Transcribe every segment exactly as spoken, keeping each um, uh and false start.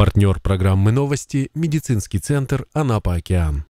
Партнер программы «Новости» – медицинский центр «Анапа-Океан».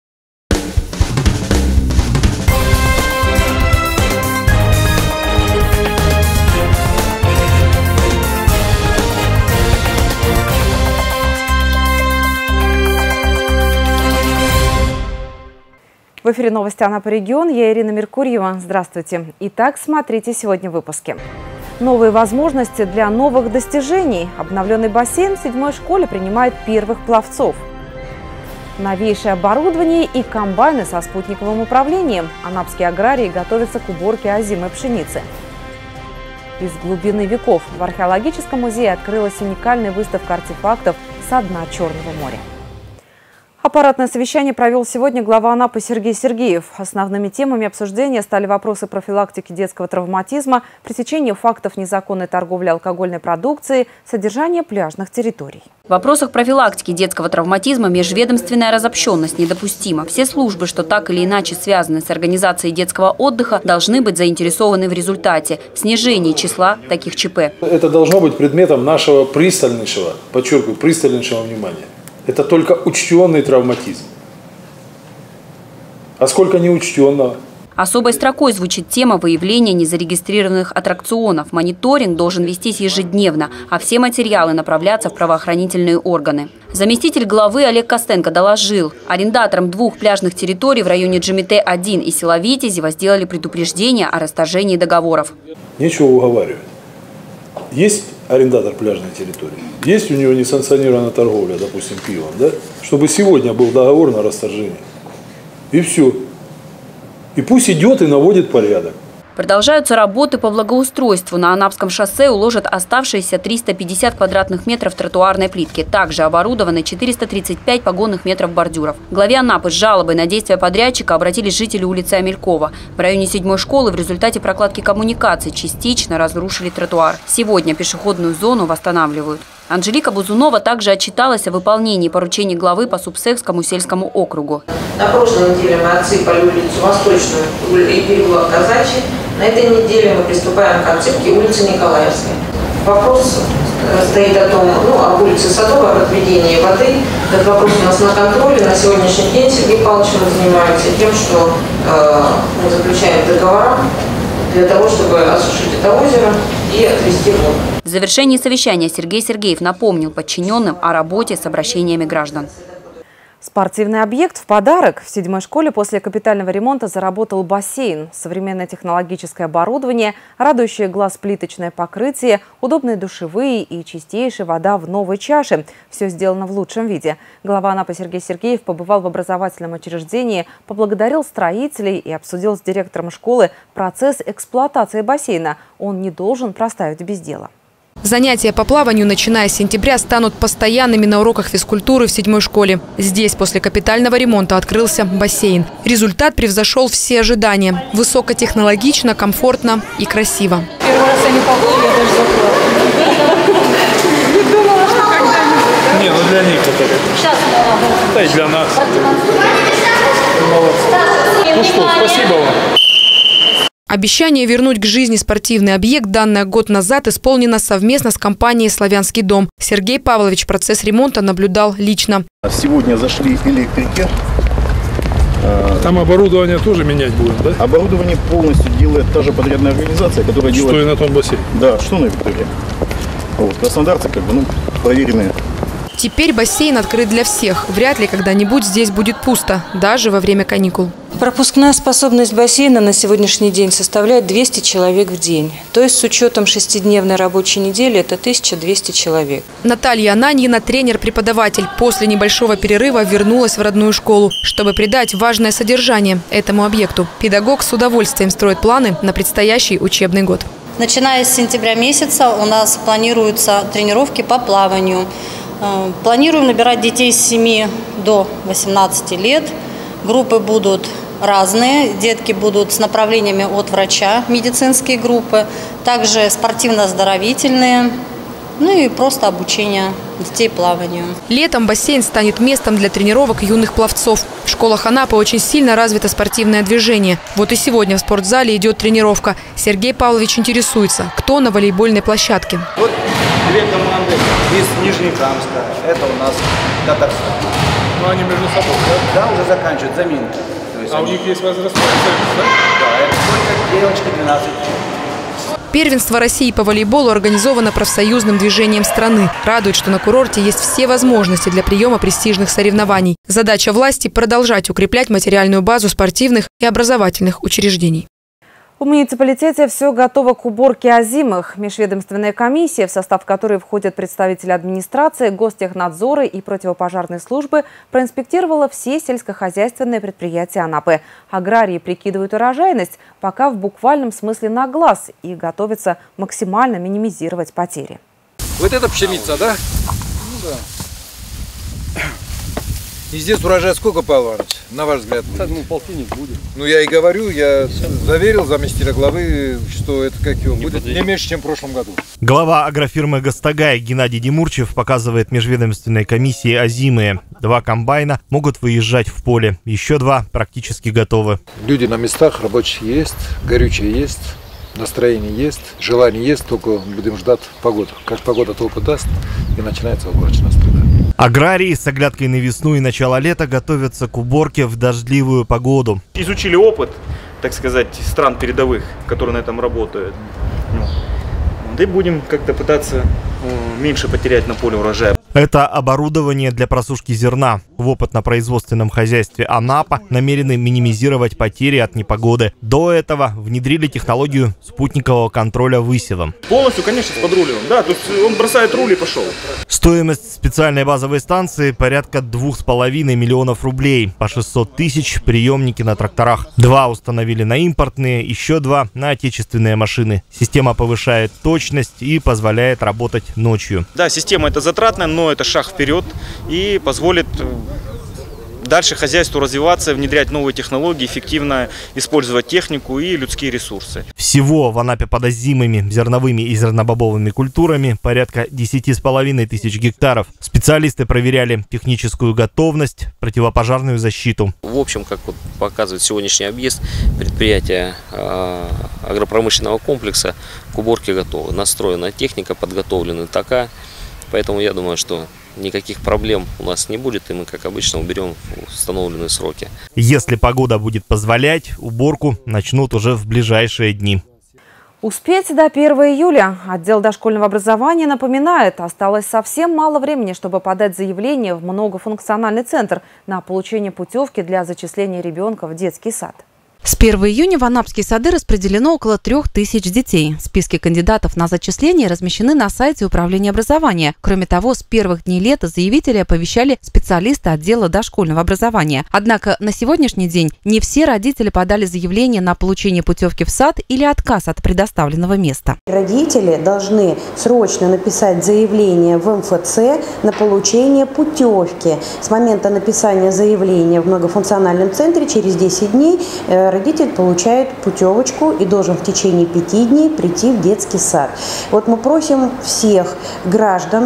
В эфире новости Анапа регион. Я Ирина Меркурьева. Здравствуйте. Итак, смотрите сегодня в выпуске. Новые возможности для новых достижений. Обновленный бассейн в седьмой школе принимает первых пловцов. Новейшее оборудование и комбайны со спутниковым управлением. Анапские аграрии готовятся к уборке озимой пшеницы. Из глубины веков в археологическом музее открылась уникальная выставка артефактов со дна Черного моря. Аппаратное совещание провел сегодня глава Анапы Сергей Сергеев. Основными темами обсуждения стали вопросы профилактики детского травматизма, пресечения фактов незаконной торговли алкогольной продукцией, содержания пляжных территорий. В вопросах профилактики детского травматизма межведомственная разобщенность недопустима. Все службы, что так или иначе связаны с организацией детского отдыха, должны быть заинтересованы в результате снижения числа таких ЧП. Это должно быть предметом нашего пристальнейшего, подчеркиваю, пристальнейшего внимания. Это только учтенный травматизм. А сколько неучтенного? Особой строкой звучит тема выявления незарегистрированных аттракционов. Мониторинг должен вестись ежедневно, а все материалы направляться в правоохранительные органы. Заместитель главы Олег Костенко доложил, арендаторам двух пляжных территорий в районе Джимите один и села Витязево сделали предупреждение о расторжении договоров. Нечего уговаривать. Есть арендатор пляжной территории, есть у него несанкционированная торговля, допустим, пивом, да? Чтобы сегодня был договор на расторжение. И все. И пусть идет и наводит порядок. Продолжаются работы по благоустройству. На Анапском шоссе уложат оставшиеся триста пятьдесят квадратных метров тротуарной плитки. Также оборудованы четыреста тридцать пять погонных метров бордюров. К главе Анапы с жалобой на действия подрядчика обратились жители улицы Амелькова. В районе седьмой школы в результате прокладки коммуникаций частично разрушили тротуар. Сегодня пешеходную зону восстанавливают. Анжелика Бузунова также отчиталась о выполнении поручений главы по Субсекскому сельскому округу. На прошлой неделе мы отсыпали улицу Восточную и переулок Казачий. На этой неделе мы приступаем к отсыпке улицы Николаевской. Вопрос стоит о том, ну, об улице Садовой, об отведении воды. Этот вопрос у нас на контроле. На сегодняшний день Сергей Павлович занимается тем, что э, мы заключаем договора для того, чтобы осушить это озеро и отвести воду. В завершении совещания Сергей Сергеев напомнил подчиненным о работе с обращениями граждан. Спортивный объект в подарок. В седьмой школе после капитального ремонта заработал бассейн. Современное технологическое оборудование, радующее глаз плиточное покрытие, удобные душевые и чистейшая вода в новой чаше. Все сделано в лучшем виде. Глава Анапы Сергей Сергеев побывал в образовательном учреждении, поблагодарил строителей и обсудил с директором школы процесс эксплуатации бассейна. Он не должен проставить без дела. Занятия по плаванию, начиная с сентября, станут постоянными на уроках физкультуры в седьмой школе. Здесь после капитального ремонта открылся бассейн. Результат превзошел все ожидания. Высокотехнологично, комфортно и красиво. Первый раз они поплыли, я даже заплакала. Не думала, что когда-нибудь. Не, ну для них это. Сейчас мы да и для нас. Ну что, спасибо вам. Обещание вернуть к жизни спортивный объект, данное год назад, исполнено совместно с компанией «Славянский дом». Сергей Павлович процесс ремонта наблюдал лично. Сегодня зашли электрики. Там оборудование тоже менять будем, да? Оборудование полностью делает та же подрядная организация, которая что делает... Что и на том бассейне? Да, что на Виктории. Вот, краснодарцы как бы, ну, проверенные. Теперь бассейн открыт для всех. Вряд ли когда-нибудь здесь будет пусто, даже во время каникул. Пропускная способность бассейна на сегодняшний день составляет двести человек в день. То есть с учетом шестидневной рабочей недели это тысяча двести человек. Наталья Ананьина, тренер-преподаватель, после небольшого перерыва вернулась в родную школу, чтобы придать важное содержание этому объекту. Педагог с удовольствием строит планы на предстоящий учебный год. Начиная с сентября месяца у нас планируются тренировки по плаванию. Планируем набирать детей с семи до восемнадцати лет. Группы будут разные. Детки будут с направлениями от врача, медицинские группы, также спортивно-оздоровительные, ну и просто обучение детей плаванию. Летом бассейн станет местом для тренировок юных пловцов. В школах Анапы очень сильно развито спортивное движение. Вот и сегодня в спортзале идет тренировка. Сергей Павлович интересуется, кто на волейбольной площадке. Вот две команды из Нижнекамска. Это у нас Татарстан. Ну, они между собой, да? Да, уже заканчивают заминку. А у них есть возрастной ценз, да? Да, это только девочка двенадцать лет. Первенство России по волейболу организовано профсоюзным движением страны. Радует, что на курорте есть все возможности для приема престижных соревнований. Задача власти – продолжать укреплять материальную базу спортивных и образовательных учреждений. В муниципалитете все готово к уборке озимых. Межведомственная комиссия, в состав которой входят представители администрации, Гостехнадзора и противопожарной службы, проинспектировала все сельскохозяйственные предприятия Анапы. Аграрии прикидывают урожайность пока в буквальном смысле на глаз и готовятся максимально минимизировать потери. Вот это пшеница, да? Ну да. И здесь урожай сколько, Павел Иванович, на ваш взгляд? Будет? Ну, полтинник будет. Ну, я и говорю, я заверил заместителя главы, что это как его будет не меньше, чем в прошлом году. Глава агрофирмы «Гастагай» Геннадий Демурчев показывает межведомственной комиссии озимые. Два комбайна могут выезжать в поле, еще два практически готовы. Люди на местах, рабочие есть, горючее есть, настроение есть, желание есть, только будем ждать погоду. Как погода толку даст, и начинается уборочная струда. Аграрии с оглядкой на весну и начало лета готовятся к уборке в дождливую погоду. Изучили опыт, так сказать, стран передовых, которые на этом работают. Да и будем как-то пытаться меньше потерять на поле урожая. Это оборудование для просушки зерна. В опытно-производственном хозяйстве Анапа намерены минимизировать потери от непогоды. До этого внедрили технологию спутникового контроля высевом. Полностью, конечно, с подрулем. Да, то есть он бросает руль и пошел. Стоимость специальной базовой станции порядка двух с половиной миллионов рублей. По шестьсот тысяч приемники на тракторах. Два установили на импортные, еще два на отечественные машины. Система повышает точность и позволяет работать ночью. Да, система это затратная, но это шаг вперед и позволит дальше хозяйству развиваться, внедрять новые технологии, эффективно использовать технику и людские ресурсы. Всего в Анапе под озимыми, зерновыми и зернобобовыми культурами порядка десяти с половиной тысяч гектаров. Специалисты проверяли техническую готовность, противопожарную защиту. В общем, как вот показывает сегодняшний объезд, предприятия э, агропромышленного комплекса к уборке готовы. Настроена техника, подготовлены ТАКа. Поэтому я думаю, что никаких проблем у нас не будет, и мы, как обычно, уберем в установленные сроки. Если погода будет позволять, уборку начнут уже в ближайшие дни. Успеть до первого июля. Отдел дошкольного образования напоминает, осталось совсем мало времени, чтобы подать заявление в многофункциональный центр на получение путевки для зачисления ребенка в детский сад. С первого июня в анапские сады распределено около трех тысяч детей. Списки кандидатов на зачисление размещены на сайте Управления образования. Кроме того, с первых дней лета заявители оповещали специалисты отдела дошкольного образования. Однако на сегодняшний день не все родители подали заявление на получение путевки в сад или отказ от предоставленного места. Родители должны срочно написать заявление в эм эф цэ на получение путевки. С момента написания заявления в многофункциональном центре через десять дней родитель получает путевочку и должен в течение пяти дней прийти в детский сад. Вот мы просим всех граждан,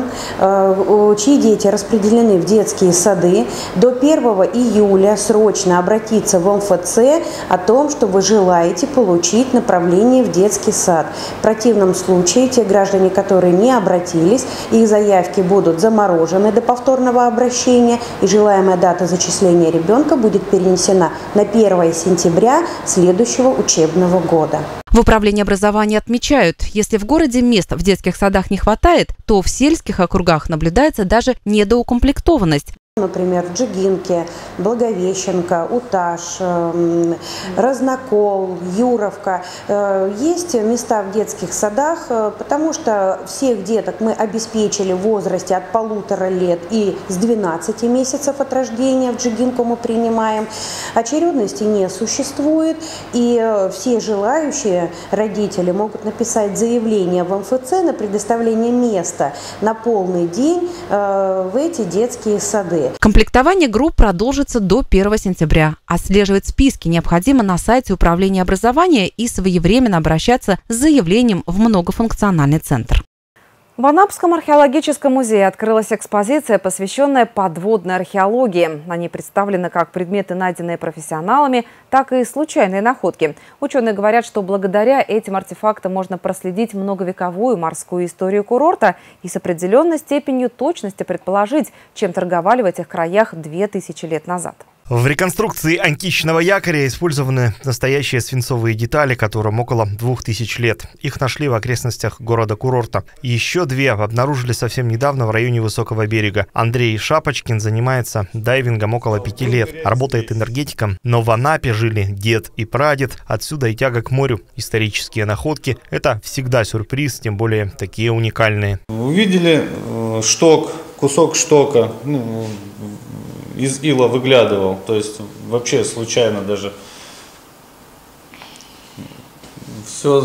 чьи дети распределены в детские сады, до первого июля срочно обратиться в эм эф цэ о том, что вы желаете получить направление в детский сад. В противном случае те граждане, которые не обратились, их заявки будут заморожены до повторного обращения, и желаемая дата зачисления ребенка будет перенесена на первое сентября следующего учебного года. В Управлении образования отмечают, если в городе мест в детских садах не хватает, то в сельских округах наблюдается даже недоукомплектованность. Например, в Джигинке, Благовещенко, Уташ, Разнокол, Юровка. Есть места в детских садах, потому что всех деток мы обеспечили в возрасте от полутора лет и с двенадцати месяцев от рождения в Джигинку мы принимаем. Очередности не существует, и все желающие родители могут написать заявление в эм эф цэ на предоставление места на полный день в эти детские сады. Комплектование групп продолжится до первого сентября. Отслеживать списки необходимо на сайте Управления образования и своевременно обращаться с заявлением в многофункциональный центр. В Анапском археологическом музее открылась экспозиция, посвященная подводной археологии. На ней представлены как предметы, найденные профессионалами, так и случайные находки. Ученые говорят, что благодаря этим артефактам можно проследить многовековую морскую историю курорта и с определенной степенью точности предположить, чем торговали в этих краях две тысячи лет назад. В реконструкции античного якоря использованы настоящие свинцовые детали, которым около двух тысяч лет. Их нашли в окрестностях города-курорта. Еще две обнаружили совсем недавно в районе Высокого берега. Андрей Шапочкин занимается дайвингом около пяти лет. Работает энергетиком, но в Анапе жили дед и прадед. Отсюда и тяга к морю. Исторические находки – это всегда сюрприз, тем более такие уникальные. Увидели шток, кусок штока, ну, из ила выглядывал, то есть вообще случайно даже. Все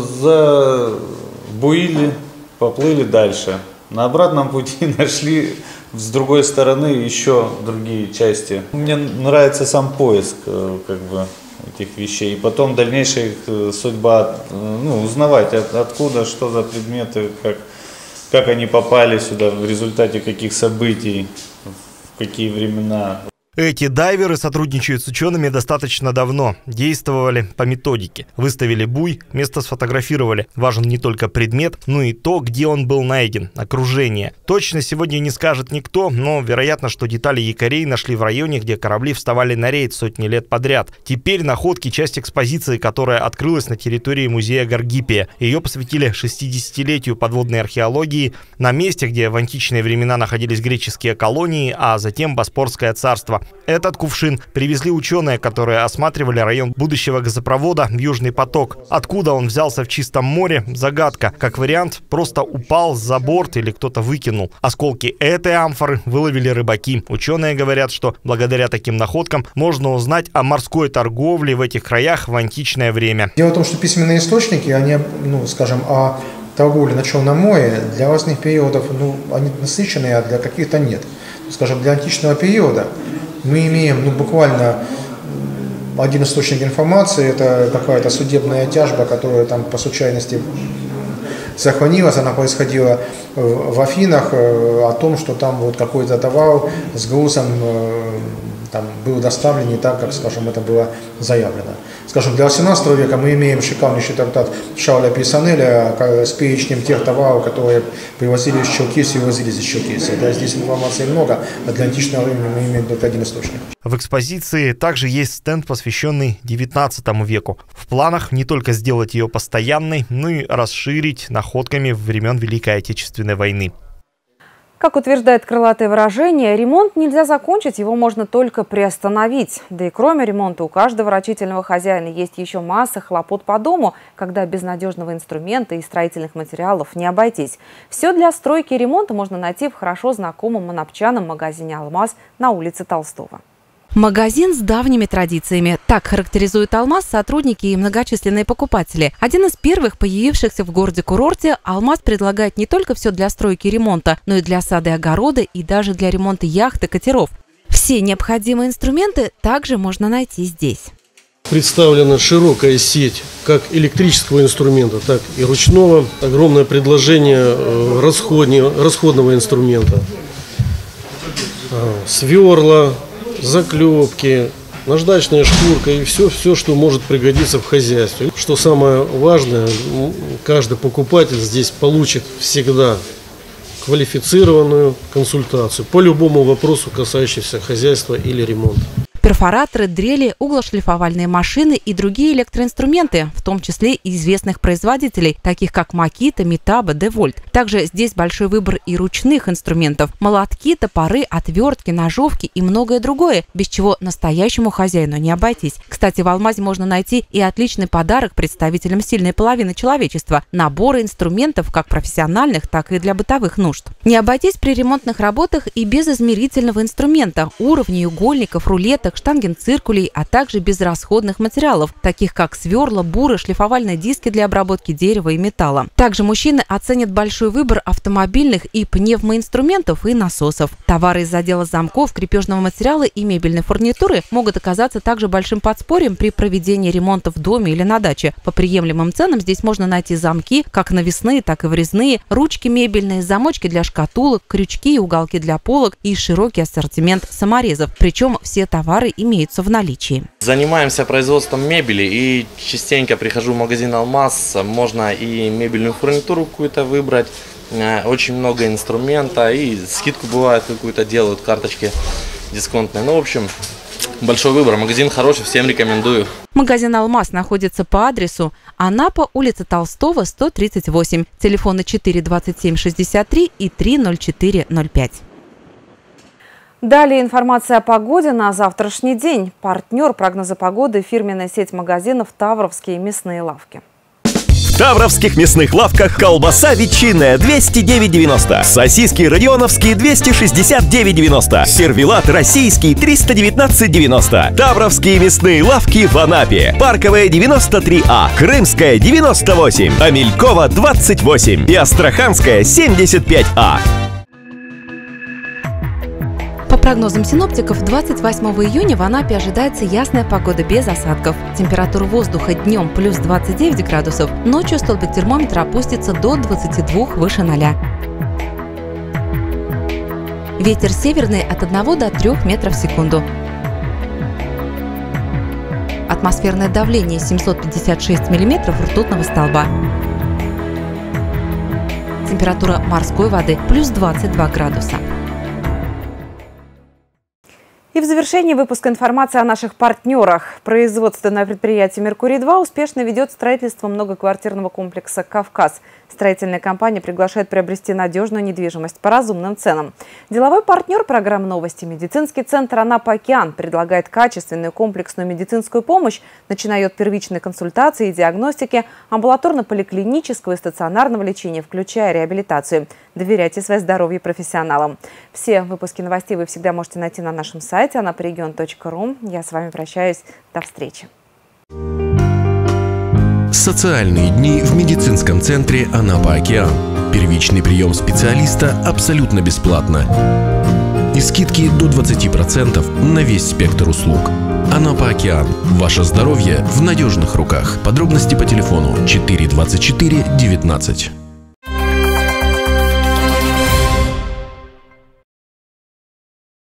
забуили, поплыли дальше. На обратном пути нашли с другой стороны еще другие части. Мне нравится сам поиск как бы этих вещей. И потом дальнейшая их судьба, ну, узнавать от, откуда, что за предметы, как, как они попали сюда, в результате каких событий. В какие времена. Эти дайверы сотрудничают с учеными достаточно давно. Действовали по методике. Выставили буй, место сфотографировали. Важен не только предмет, но и то, где он был найден, окружение. Точно сегодня не скажет никто, но вероятно, что детали якорей нашли в районе, где корабли вставали на рейд сотни лет подряд. Теперь находки – часть экспозиции, которая открылась на территории музея Гаргипия. Ее посвятили шестидесятилетию подводной археологии на месте, где в античные времена находились греческие колонии, а затем Боспорское царство. Этот кувшин привезли ученые, которые осматривали район будущего газопровода в Южный поток. Откуда он взялся в чистом море – загадка. Как вариант, просто упал за борт или кто-то выкинул. Осколки этой амфоры выловили рыбаки. Ученые говорят, что благодаря таким находкам можно узнать о морской торговле в этих краях в античное время. Дело в том, что письменные источники, они, ну, скажем, о торговле на Черном море для разных периодов, ну, они насыщенные, а для каких-то нет. Скажем, для античного периода мы имеем, ну, буквально один источник информации, это какая-то судебная тяжба, которая там по случайности сохранилась, она происходила в Афинах, о том, что там вот какой-то товар с грузом там был доставлен не так, как, скажем, это было заявлено. Скажем, для восемнадцатого века мы имеем шикарнейший трактат Шарля Пейсанеля с перечнем тех товаров, которые привозили из Черкесии и возились из Черкесии. Да, здесь информации много, а для античного времени мы имеем только один источник. В экспозиции также есть стенд, посвященный девятнадцатому веку. В планах не только сделать ее постоянной, но и расширить находками времен Великой Отечественной войны. Как утверждает крылатое выражение, ремонт нельзя закончить, его можно только приостановить. Да и кроме ремонта у каждого рачительного хозяина есть еще масса хлопот по дому, когда без надежного инструмента и строительных материалов не обойтись. Все для стройки и ремонта можно найти в хорошо знакомом анапчанам магазине «Алмаз» на улице Толстого. Магазин с давними традициями. Так характеризует «Алмаз» сотрудники и многочисленные покупатели. Один из первых появившихся в городе-курорте, «Алмаз» предлагает не только все для стройки и ремонта, но и для сада и огорода, и даже для ремонта яхт и катеров. Все необходимые инструменты также можно найти здесь. Представлена широкая сеть как электрического инструмента, так и ручного. Огромное предложение расходного инструмента. Сверла, заклепки, наждачная шкурка и все, все, что может пригодиться в хозяйстве. Что самое важное, каждый покупатель здесь получит всегда квалифицированную консультацию по любому вопросу, касающемуся хозяйства или ремонта. Перфораторы, дрели, углошлифовальные машины и другие электроинструменты, в том числе и известных производителей, таких как Makita, Mitaba, DeWalt. Также здесь большой выбор и ручных инструментов – молотки, топоры, отвертки, ножовки и многое другое, без чего настоящему хозяину не обойтись. Кстати, в «Алмазе» можно найти и отличный подарок представителям сильной половины человечества – наборы инструментов как профессиональных, так и для бытовых нужд. Не обойтись при ремонтных работах и без измерительного инструмента – уровней, угольников, рулеток, перевязок, штангенциркулей, а также безрасходных материалов, таких как сверла, буры, шлифовальные диски для обработки дерева и металла. Также мужчины оценят большой выбор автомобильных и пневмоинструментов и насосов. Товары из отдела замков, крепежного материала и мебельной фурнитуры могут оказаться также большим подспорьем при проведении ремонта в доме или на даче. По приемлемым ценам здесь можно найти замки, как навесные, так и врезные, ручки мебельные, замочки для шкатулок, крючки и уголки для полок и широкий ассортимент саморезов. Причем все товары имеются в наличии. Занимаемся производством мебели и частенько прихожу в магазин «Алмаз». Можно и мебельную фурнитуру какую-то выбрать. Очень много инструмента и скидку бывает какую-то делают, карточки дисконтные. Ну, в общем, большой выбор. Магазин хороший, всем рекомендую. Магазин «Алмаз» находится по адресу Анапа, улица Толстого, сто тридцать восемь. Телефоны четыре двадцать семь шестьдесят три и три ноль четыре ноль пять. Далее информация о погоде на завтрашний день. Партнер прогноза погоды – фирменная сеть магазинов «Тавровские мясные лавки». В Тавровских мясных лавках колбаса ветчинная двести девять девяносто, сосиски родионовские двести шестьдесят девять девяносто, сервелат российский триста девятнадцать девяносто. Тавровские мясные лавки в Анапе. Парковая девяносто три А, Крымская девяносто восемь, Амелькова двадцать восемь и Астраханская семьдесят пять А. По прогнозам синоптиков, двадцать восьмого июня в Анапе ожидается ясная погода без осадков. Температура воздуха днем плюс двадцать девять градусов, ночью столбик термометра опустится до двадцати двух выше ноля. Ветер северный от одного до трёх метров в секунду. Атмосферное давление семьсот пятьдесят шесть миллиметров ртутного столба. Температура морской воды плюс двадцать два градуса. И в завершении выпуска информация о наших партнерах. Производственное предприятие «Меркурий-два» успешно ведет строительство многоквартирного комплекса «Кавказ». Строительная компания приглашает приобрести надежную недвижимость по разумным ценам. Деловой партнер программы «Новости» медицинский центр «Анапа-Океан» предлагает качественную комплексную медицинскую помощь, начиная от первичной консультации и диагностики, амбулаторно-поликлинического и стационарного лечения, включая реабилитацию. Доверяйте свое здоровье профессионалам. Все выпуски новостей вы всегда можете найти на нашем сайте анапарегион точка ру. Я с вами прощаюсь. До встречи. Социальные дни в медицинском центре «Анапа-Океан». Первичный прием специалиста абсолютно бесплатно. И скидки до двадцати процентов на весь спектр услуг. «Анапа-Океан». Ваше здоровье в надежных руках. Подробности по телефону четыре двадцать четыре девятнадцать.